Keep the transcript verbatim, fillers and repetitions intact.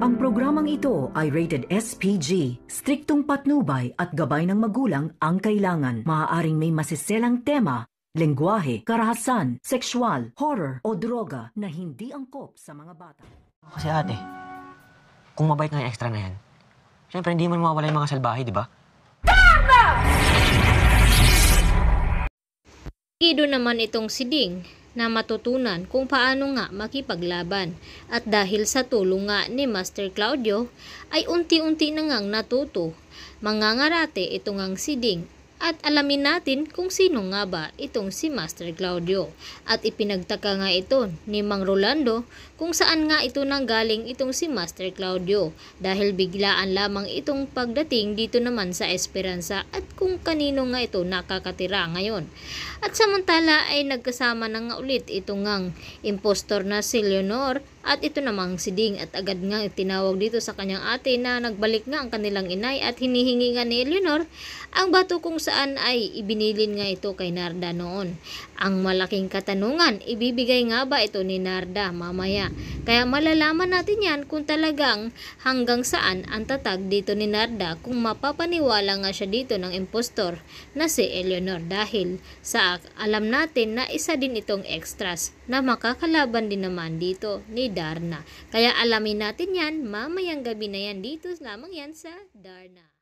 Ang programang ito ay rated S P G. Striktong patnubay at gabay ng magulang ang kailangan. Maaaring may masiselang tema, lengguwahe, karahasan, sexual, horror o droga na hindi angkop sa mga bata. Kasi ate, kung mabait nga yung extra na yan, syempre hindi man mawawala yung mga salbahe, di ba? Kido naman itong si Ding na matutunan kung paano nga makipaglaban at dahil sa tulong nga ni Master Claudio ay unti-unti na ngang natuto. Mangangarate ito ngang si Ding at alamin natin kung sino nga ba itong si Master Claudio. At ipinagtaka nga ito ni Mang Rolando kung saan nga ito nanggaling itong si Master Claudio dahil biglaan lamang itong pagdating dito naman sa Esperanza at kung kanino nga ito nakakatira ngayon. At samantala ay nagkasama na nga ulit ito ngang impostor na si Leonor at ito namang si Ding at agad nga tinawag dito sa kanyang ate na nagbalik nga ang kanilang inay at hinihingi nga ni Leonor ang bato kung saan ay ibinilin nga ito kay Narda noon. Ang malaking katanungan, ibibigay nga ba ito ni Narda mamaya? Kaya malalaman natin yan kung talagang hanggang saan ang tatag dito ni Narda kung mapapaniwala nga siya dito ng impostor na si Eleanor dahil sa alam natin na isa din itong extras na makakalaban din naman dito ni Darna. Kaya alamin natin yan mamayang gabi na yan dito lamang yan sa Darna.